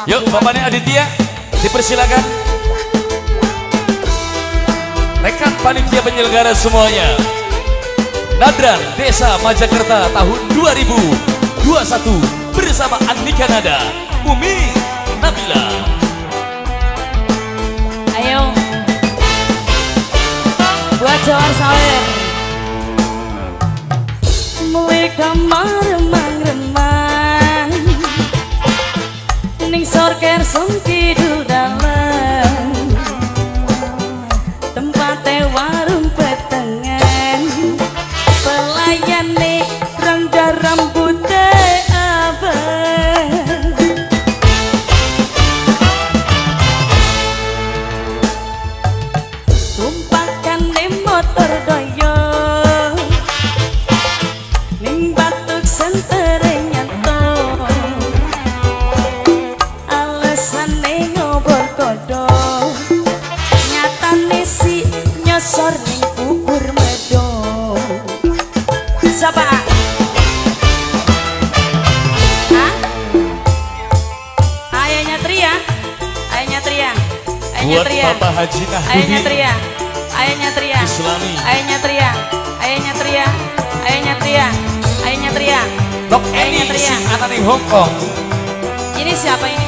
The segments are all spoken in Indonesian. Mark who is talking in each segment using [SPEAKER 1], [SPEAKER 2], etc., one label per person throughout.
[SPEAKER 1] Yuk Bapaknya Aditya dipersilakan. Rekan panitia penyelenggara semuanya, Nadran Desa Majakerta tahun 2021 bersama Andika Nada, Umi Nabila.
[SPEAKER 2] Ayo buat Jawa Sawer mulai kamar remang-remang ning sorker sungki dalam tempatnya warung petengan pelayan nih rangga rambutnya abang tumpahkan nih motor doyo ning batuk sentere nyanto alasan nih ngobor kodok nyatane si nyosor ning bubur medok. Siapa? Hah? Ayahnya Tria? Ayahnya Tria? Ayahnya
[SPEAKER 1] Buat
[SPEAKER 2] Tria?
[SPEAKER 1] Bapak Haji Nahdi
[SPEAKER 2] Ayahnya Tria? Ayahnya Tria?
[SPEAKER 1] Islami.
[SPEAKER 2] Ayahnya Tria? Ayahnya Tria? Ayahnya Tria? Ayahnya Tria?
[SPEAKER 1] Dok
[SPEAKER 2] Ayahnya
[SPEAKER 1] Eni
[SPEAKER 2] Tria?
[SPEAKER 1] sing anak ning Hongkong.
[SPEAKER 2] Ini siapa ini?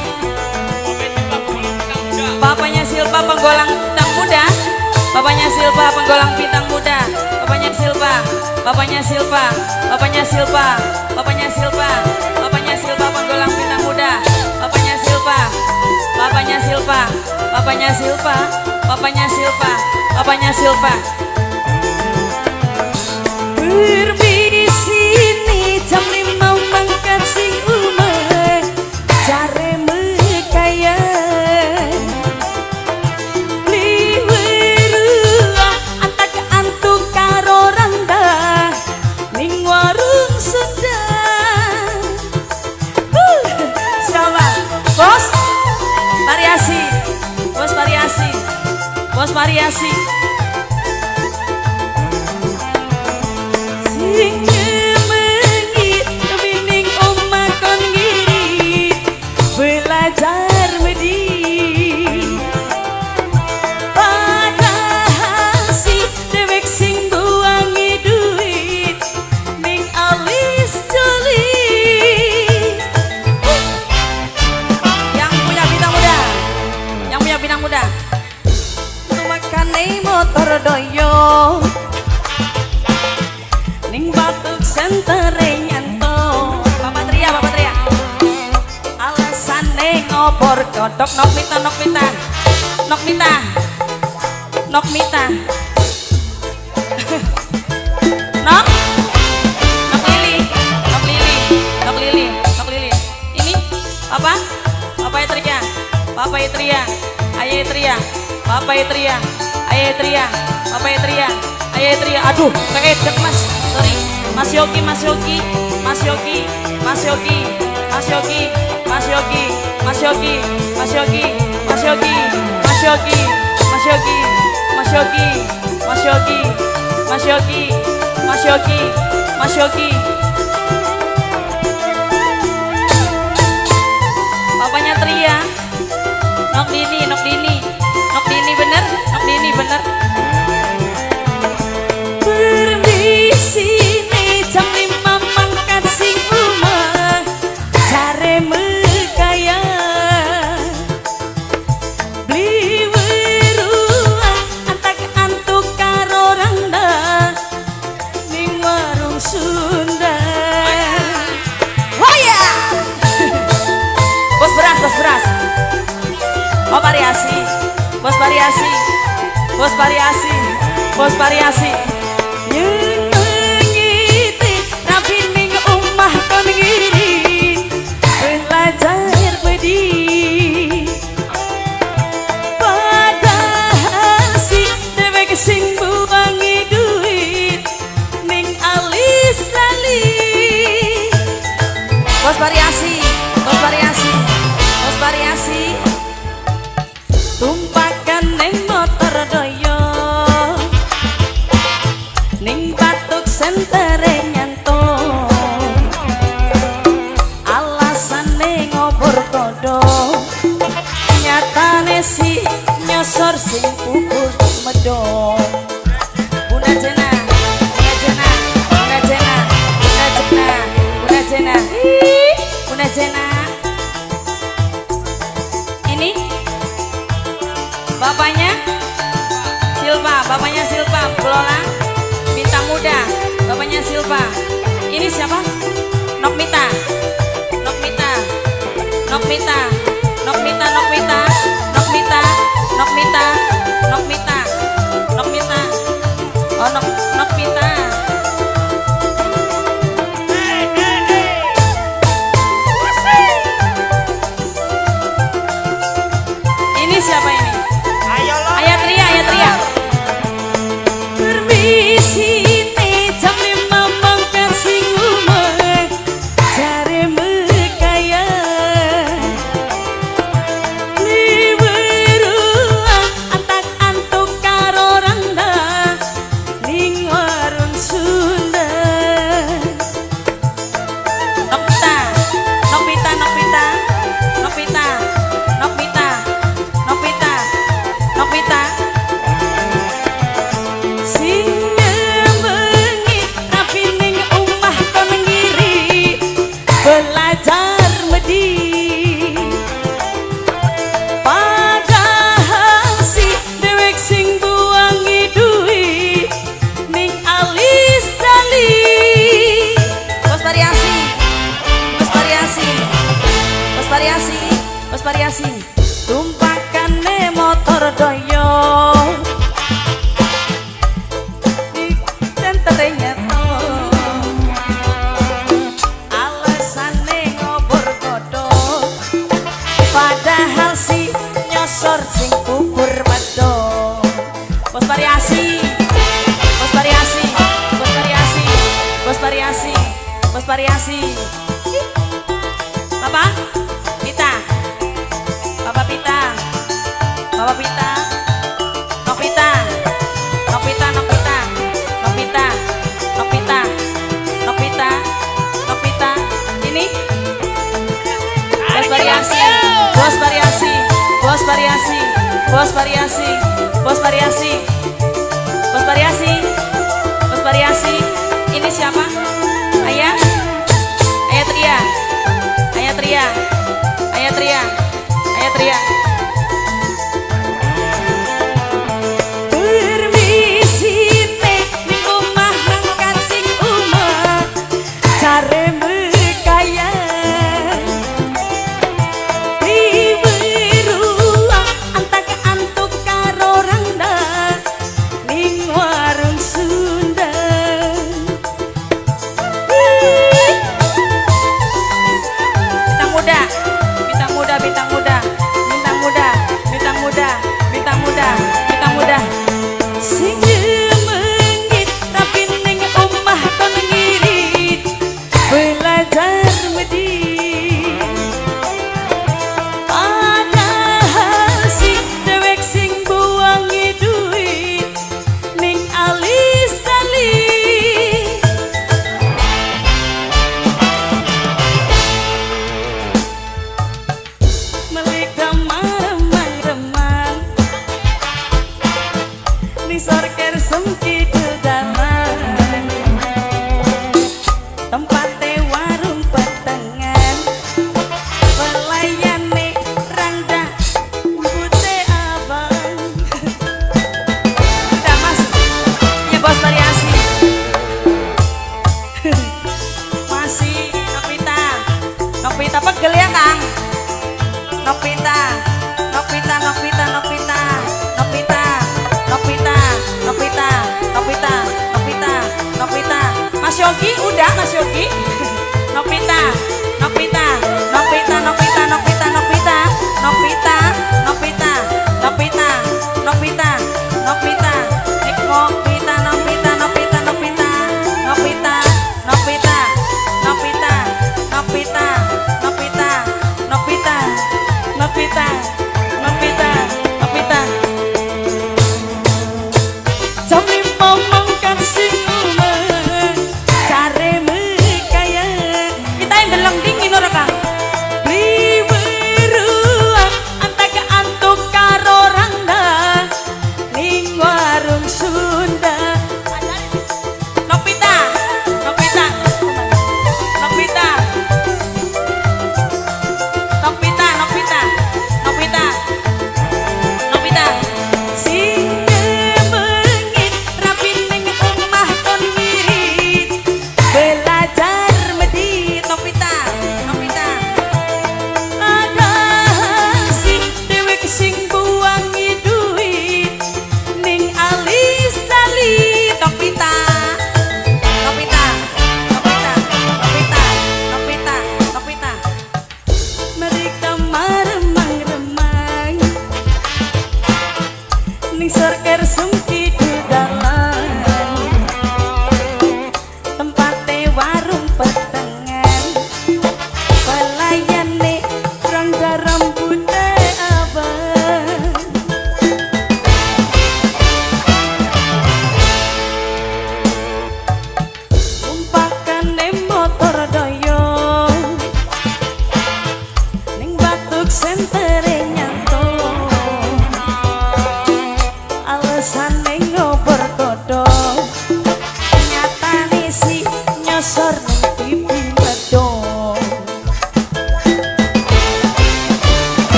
[SPEAKER 2] Bapaknya Silva penggolang bintang muda. Bapaknya Silva penggolang bintang muda. Bapaknya Silva. Bapaknya Silva. Bapaknya Silva. Bapaknya Silva. Bapaknya Silva penggolang bintang muda. Bapaknya Silva. Bapaknya Silva. Bapaknya Silva. Bapaknya Silva. Bapaknya Silva. Berbisi nih jam 5 mangkat sing umeh jare mekaya liweruah antak antuk karo randa ning warung Sunda. Siapa? Bos variasi. Bos variasi. Bos variasi. Sing ngemengi wining omah kon ngiri belajar medi padahal si dewek sing buangi duit ning alis joli. Yang punya bintang muda, yang punya bintang muda makane motor doyo ning batuk sentere nyanto. Bapak Tria, Bapak Tria. Alasane ngobor kodok nok mita nok mita. Nok mita. Nok mita. Nok. Nok lili. Nok lili. Nok lili. Nok lili. Ini apa? Bapak Tria. Bapak Tria. Ayah Tria. Bapak Tria. Ayah Tria. Bapak Tria. Ayah Tria. Aduh, keedek Mas. Sorry, Mas Yogi, Mas Yogi, Mas Yogi, Mas Yogi, Mas Yogi, Mas Yogi, Mas Yogi, Mas Yogi, Mas Yogi, Mas Yogi, Mas Yogi, Mas Yogi, Mas Yogi, Mas Yogi, Mas Yogi, Mas Yogi. Bapaknya Tria, Nok Dini, Nok Dini, Nok Dini bener, Nok Dini bener. Sini jam 5 mangkat sing umah jare mekaya beli weruah antak antuk karo randa ning warung Sunda. Oh ya bos beras, bos beras. Oh variasi, bos variasi, bos variasi, bos variasi. Yang mengiti rapi ning omah kon ngiri belajar bedi padahal si dewek sing buangi duit ning alis lali. Bos variasi, bos variasi, bos variasi. Tumpakan neng motor doyo Ayah Silva. Ini siapa? Nokmita. Nokmita. Nokmita. Nokmita. Nokmita. Nokmita. Nokmita. Nokmita. Nokmita. Oh, Nokmita. Ini siapa ini?
[SPEAKER 3] Ayo lo.
[SPEAKER 2] Ayah Tria, Ayah Tria. Permisi nih jam 5 mangkar sing umeh jare mekaya liweru antak antuk karo randa ning warung Sunda. Nokmita, Nokmita, Nokmita, Nokmita, Nokmita, Nokmita, Nokmita. Belajar medi padahal si dewek sing buangi duit ning alis dali. Bos variasi, bos variasi, bos variasi, bos variasi. Tumpakane motor doyo di tenterenya padahal si nyosor sing bubur medok. Bos variasi, bos variasi, bos variasi, bos variasi, bos variasi. Bapak Pita, Bapak Pita, Bapak Pita, Nokpita, Nokpita, Nokpita, Nokpita, Nokpita, Nokpita, Nokpita. Ini bos variasi. Bos variasi, bos variasi, bos variasi, bos variasi, bos variasi, bos variasi. Ini siapa? Ayah, Ayah Tria, Ayah Tria, Ayah Tria, Ayah Tria. Permisi teh ning omah mangkat sing umah jare mekaya. Bintang muda, bintang muda, bintang muda, bintang muda, bintang muda. Sing mengit tapi ning omah kon ngirit belajar medi. Padahal si dewek sing buangi duit ning alis tali. Sorker sempit dalan tempate warung petengan pelayane randa putih abang. Udah mas, ya bos variasi. Masih Nokpita, Nokpita pegel ya Kang. Nokpita, Nokpita, Nokpita, Nokpita, Nokpita, Nokpita, Nokpita, Nokpita, Nokpita, Nokpita. Mas Yogi udah, Mas Yogi.